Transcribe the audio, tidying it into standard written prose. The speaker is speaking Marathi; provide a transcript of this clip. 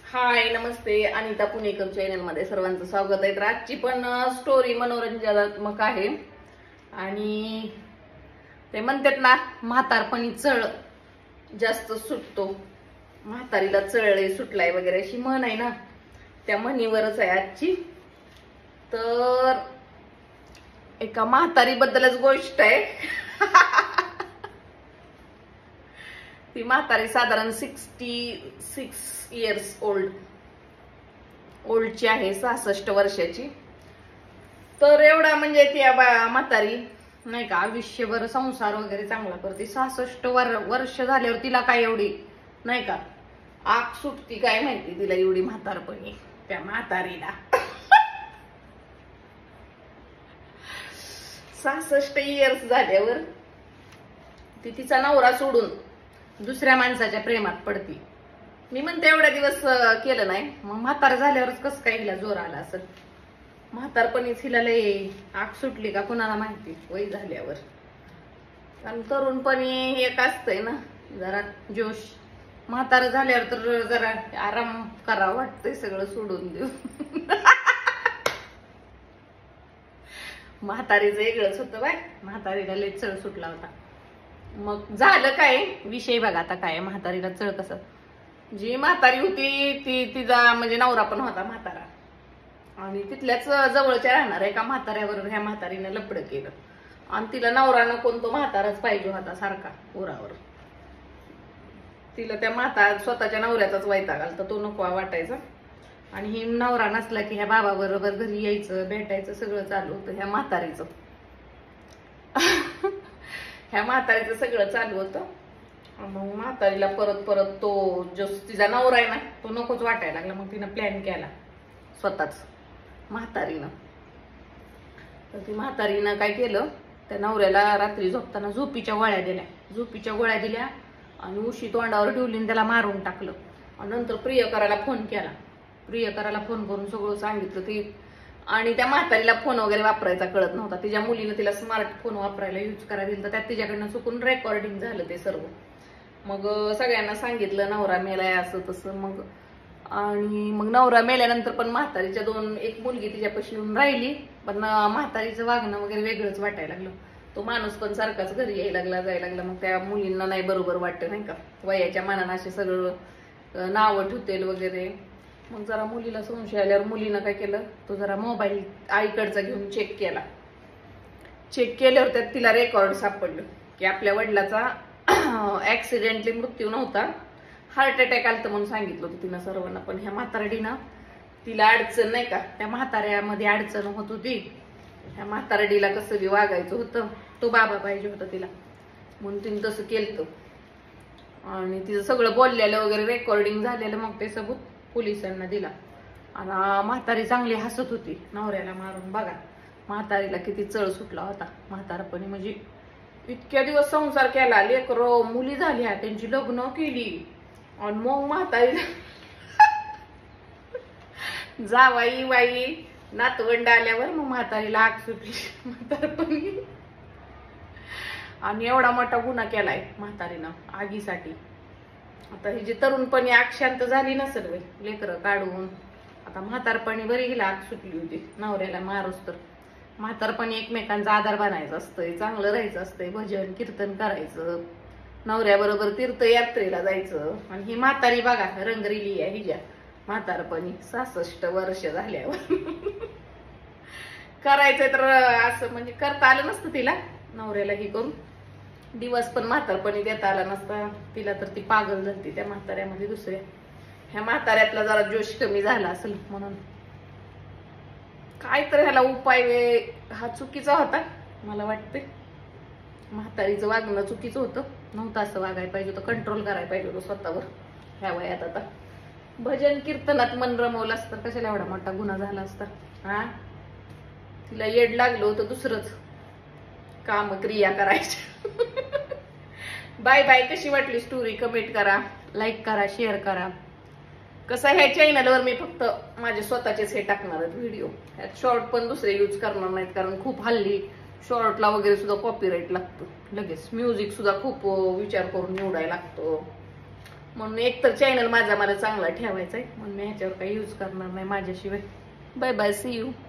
हाय नमस्ते, अनिता पुणेकर चॅनल मध्ये सर्वांचं स्वागत आहे. तर आजची पण स्टोरी मनोरंजनात्मक आहे आणि ते म्हणतात ना, म्हातारपणी चळ जास्त सुटतो, म्हातारीला चळले सुटलाय वगैरे अशी म्हण आहे ना, त्या म्हणीवरच आहे आजची. तर एका म्हातारी बद्दलच गोष्ट आहे. ती म्हातारी साधारण 66 इयर्स ओल्डची आहे, 66 वर्षाची. तर एवढा म्हणजे ती म्हातारी नाही का आयुष्यभर संसार वगैरे चांगला करते. 66 वर्ष झाल्यावर तिला काय एवढी नाही का आग सुटती काय माहिती तिला एवढी म्हातारपणी त्या म्हातारीला. 66 इयर्स झाल्यावर ती तिचा नवरा सोडून दुसऱ्या माणसाच्या प्रेमात पडती. मी म्हणते एवढ्या दिवस केलं नाही, मग म्हातार झाल्यावरच कसं काय हिला जोर आला असेल. म्हातारपणीच हिला लय आग सुटली का कुणाला माहिती वय झाल्यावर. कारण तरुणपणी एक असतंय ना जरा जोश, म्हातार झाल्यावर तर जरा आराम करावं वाटतंय, सगळं सोडून देऊ. म्हातारीचं वेगळंच होतं बाय, म्हातारीला लय चळ सुटला होता. मग झालं काय विषय बघा आता. काय म्हातारीला चळ कसं, जी म्हातारी होती ती तिचा म्हणजे नवरा पण होता म्हातारा, आणि तिथल्याच जवळच्या राहणार एका म्हाताऱ्यावर ह्या म्हातारीने लपड केलं, आणि तिला नवरानं कोणतो म्हाताराच पाहिजे होता सारखा उरावर. तिला त्या स्वतःच्या नवऱ्याचाच वैताग आला, तर तो नको वाटायचा. आणि ही नवरा नसला की ह्या बाबा बरोबर घरी यायचं भेटायचं सगळं चालू होतं ह्या म्हातारीचं. ह्या म्हातारीचं सगळं चालू होतं. मग म्हातारीला परत परत तो जो तिचा नवरा आहे ना तो नकोच वाटायला लागला. मग तिनं प्लॅन केला स्वतःच म्हातारीनं. तर ती म्हातारीनं काय केलं, त्या नवऱ्याला रात्री झोपताना झोपीच्या गोळ्या दिल्या आणि उशी तोंडावर ठेवली, त्याला मारून टाकलं. आणि नंतर प्रियकराला फोन केला, प्रियकराला फोन करून सगळं सांगितलं ती. आणि त्या म्हातारीला फोन वगैरे वापरायचा कळत नव्हता. तिच्या मुलीनं तिला स्मार्टफोन वापरायला यूज करायला दिलं, तर त्यात तिच्याकडनं चुकून रेकॉर्डिंग झालं ते सर्व. मग सगळ्यांना सांगितलं नवरा मेलाय असं तसं. मग नवरा मेल्यानंतर पण म्हातारीच्या एक मुलगी तिच्यापाशी येऊन राहिली, पण म्हातारीचं वागणं वगैरे वेगळंच वाटायला लागलं. तो माणूस पण सारखाच घरी यायला लागला जायला लागला. मग त्या मुलींना नाही बरोबर वाटतं नाही का, वयाच्या मानानं असे सगळं नावं ठेवतेल वगैरे. मग जरा मुलीला संशय आल्यावर मुलीनं काय केलं, तो जरा मोबाईल आईकडचा घेऊन चेक केल्यावर त्यात तिला रेकॉर्ड सापडलं की आपल्या वडिलाचा ऍक्सिडेंटली मृत्यू नव्हता, हार्ट अटॅक आलता म्हणून सांगितलं होतं तिनं सर्वांना. पण ह्या म्हातारडीनं तिला अडचण नाही का, त्या म्हाताऱ्यामध्ये अडचण होत होती. ह्या म्हातारडीला कसं बी वागायचं होतं, तो बाबा पाहिजे होता तिला, म्हणून तिने तसं केलं. आणि तिचं सगळं बोललेलं वगैरे रेकॉर्डिंग झालेलं मग ते सबूत पोलिसांना दिला. आणि म्हातारी चांगली हसत होती नवऱ्याला मारून. बघा म्हातारीला किती चळ सुटला होता म्हातारपणी. म्हणजे इतक्या दिवस संसार केला, लेकरं मुली झाल्या, त्यांची लग्न केली, आणि मग म्हातारीला जावाई बाई नातवंड आल्यावर मग म्हातारीला आग सुटली म्हातारपणी. आणि एवढा मोठा गुन्हा केलाय म्हातारीनं आगीसाठी. आता ही जी तरुणपणी आग शांत झाली नसेल लेकरं काढून, आता म्हातारपणी बरी हिला आग सुटली होती नवऱ्याला मारूस. तर म्हातारपणी एकमेकांचा आधार बनायचं असतंय, चांगलं राहायचं असतंय, भजन कीर्तन करायचं, नवऱ्याबरोबर तीर्थयात्रेला जायचं. आणि ही म्हातारी बघा रंगरिली आहे हिच्या म्हातारपणी 66 वर्ष झाल्यावर. करायचंय तर असं म्हणजे करता आलं नसतं तिला नवऱ्याला हे करून, दिवस पण म्हातारपणी देता आला नसता तिला. तर ती पागल झाली त्या म्हाताऱ्यामध्ये दुसऱ्या. ह्या म्हाताऱ्यातला जरा जोश कमी झाला असेल म्हणून. काय तर ह्याला उपाय हा चुकीचा होता मला वाटते. म्हातारीचं वागणं चुकीचं नव्हतं असं वागायला पाहिजे होतं, कंट्रोल करायला पाहिजे होतं स्वतःवर ह्या वयात. आता भजन कीर्तनात मन रमवलं असतं, कशाला एवढा मोठा गुन्हा झाला असता. हा तिला येड लागलं होतं दुसरंच काम क्रिया करायच्या. Bye bye. कशी वाटली स्टोरी कमेंट करा, लाईक करा, शेअर करा. कसं ह्या चॅनलवर मी फक्त माझे स्वतःचेच हे टाकणार आहेत व्हिडिओ, ह्यात शॉर्ट पण दुसरे यूज करणार नाहीत. कारण खूप हल्ली शॉर्टला वगैरे सुद्धा कॉपीराईट लागतं लगेच, म्युझिक सुद्धा खूप विचार करून निवडायला लागतो. म्हणून एक तर चॅनल माझा मला चांगला ठेवायचा आहे म्हणून मी ह्याच्यावर काही यूज करणार नाही माझ्याशिवाय. Bye bye, see you.